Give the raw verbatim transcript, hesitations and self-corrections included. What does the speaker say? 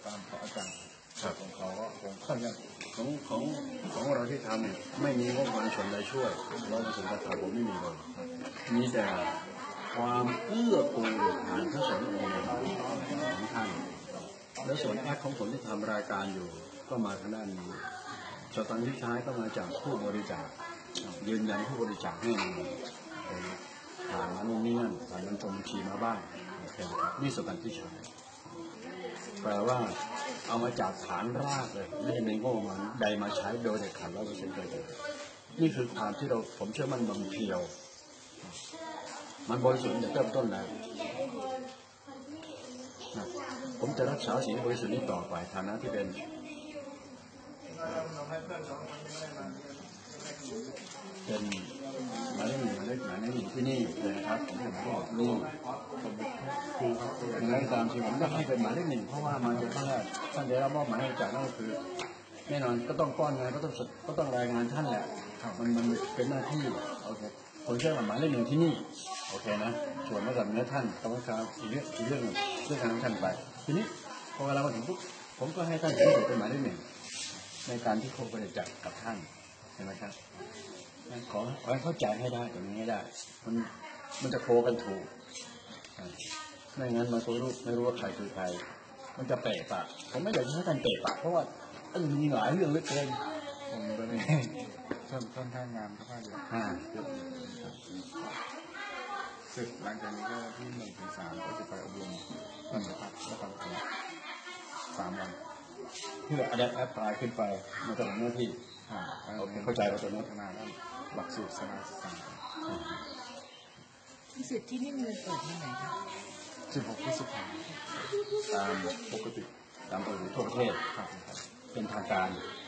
ตามของอาจารย์ของเขาก็คงค่อนข้างของของของเราที่ทำเนี่ยไม่มีงบประมาณส่วนใดช่วยเราส่วนกระทำผมไม่มีเลยมีแต่ความเอื้อเฟื้อผ่านพระสงฆ์องค์ของท่านและส่วนแอคของผมที่ทำรายการอยู่ก็มาทางด้านนี้สตางค์ที่ใช้ก็มาจากผู้บริจาคยืนยันผู้บริจาคให้ผ่านมาโน่นนี่นั่นผ่านมันจมชีมาบ้างนี่สตางค์ที่ใช้แปลว่าเอามาจากฐานรากเลยไม่ในงบประมาณใดมาใช้โดยเด็ดขาดร้อยเปอร์เซ็นต์เลยนี่คือความที่เราผมเชื่อมันบางเพียวมันบริสุทธิ์จะเริ่มต้นแล้วนะผมจะรักษาสิ่งบริสุทธิ์นี้ต่อไปฐานะที่เป็นเป็นหมายเลขหนึ่งหมายเลขหมายเลขหนึ่งที่นี่เลยนะครับผมบอกนี่คือในตามที่ผมจะให้เป็นหมายเลขหนึ่งเพราะว่ามันจะต้องท่านได้รับมอบหมายจากนั่นก็คือแน่นอนก็ต้องป้อนงานก็ต้องก็ต้องรายงานท่านแหละมันมันเป็นหน้าที่โอเคผมเชื่อว่าหมายเลขหนึ่งที่นี่โอเคนะส่วนระดับเนื้อท่านกรรมการอีกเรื่องอีกเรื่องหนึ่งเรื่องการท่านไปทีนี้พอเวลามาถึงปุ๊บผมก็ให้ท่านเป็นหมายเลขหนึ่งในการที่เขาบริจาคกับท่านเห็นไหมครับขอขอให้เข้าใจให้ได้ตรงนี้ให้ได้มันมันจะโคกันถูกไม่งั้นมันก็รู้ไม่รู้ว่าใครคือใครมันจะเปะปะผมไม่อยากให้ท่านเปะปะเพราะว่าเออมีหลายเรื่องเหลือเกินผมก็เลยค่อนค่อนข้างงานค่อนข้างเยอะเสร็จหลังจากนี้ก็ที่หนึ่งถึงสามก็จะไปอบรมวันละพักแล้วก็สามวันเพื่ออัดแอปพลายขึ้นไปมันจะทำหน้าที่เข้าใจเราตัวนี้ขนาดนั้นหลักสูตรสมาธิสามสิทธิ์ที่นี่มันเปิดเมื่อไหร่คะสิบหกพฤษภาคมตามปกติตามปกติทั่วประเทศเป็นทางการ